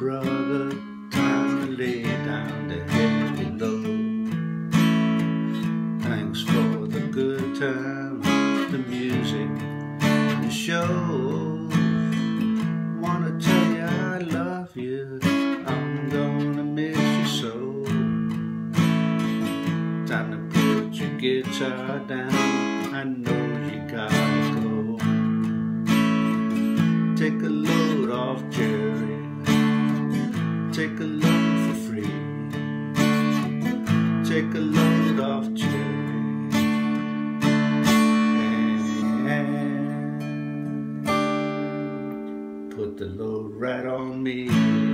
brother, time to lay down the heavy load. Thanks for the good times, the music, the shows. Wanna tell you I love you, I'm gonna miss you so. Time to put your guitar down, I know you gotta go. Take a load off Jerry, take a load for free. Take a load off Jerry, and put the load right on me.